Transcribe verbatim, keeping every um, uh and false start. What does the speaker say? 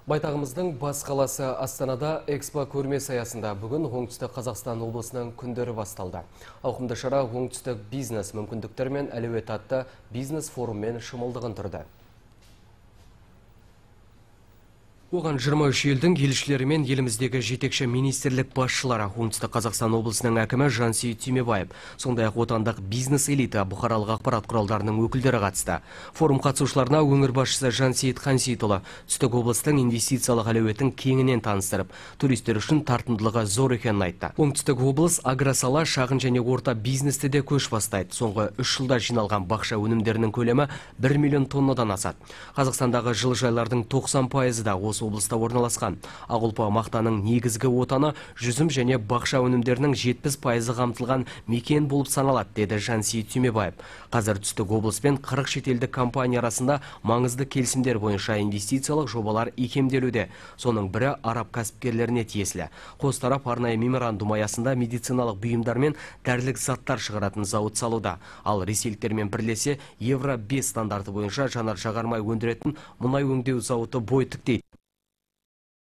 Байтағымыздың бас қаласы Астанада экспо көрмесі аясында бүгін оңтүстік Қазақстан облысының күндері басталды. Ауқымды шара оңтүстік бизнес мүмкіндіктер мен әлеует атты бизнес форуммен шымылдығын тұрды. Оған жиырма үш елдің елшілері мен еліміздегі жетекші министрлік басшылары, оңтүстік Қазақстан облысының әкімі Жансейіт Түймебаев, сондай-ақ отандық бизнес элита бұқаралық ақпарат құралдарының өкілдері қатысты. Форум қатысушыларына өңір басшысы Жансейіт Қансейітұлы түстік облыстың инвестициялық әлеуетін кеңінен таныстырып, туристер үшін тартымдылығы зор екенін айтты. Оңтүстік облыс агросала, шағын және орта бизнесті де көш бастайды. Соңғы үш жылда жиналған бақша өнімдерінің көлемі бір миллион тоннадан асады. Қазақстандағы жылыжайлардың тоқсан пайызы да осы облыста орналасқан. Ақ ұлпа мақтаның негізгі отаны жүзім және бақша өнімдерінің жетпіс пайызы қамтылған мекен болып саналады, деді Жансейіт Түймебаев. Қазір түстік облыс пен қырық шетелдік компания арасында маңызды келісімдер бойынша инвестициялық жобалар икемделуде. Соның бірі араб кәсіпкерлеріне тиесілі. Қос тарап арнайы меморандум аясында медициналық бұйымдар мен дәрілік заттар шығаратын зауыт салуда. Ал ресейліктермен бірлесе евро бес стандарты бойынша жанар жағармай өндіретін мұнай өңдеу зауыты бой тіктейді.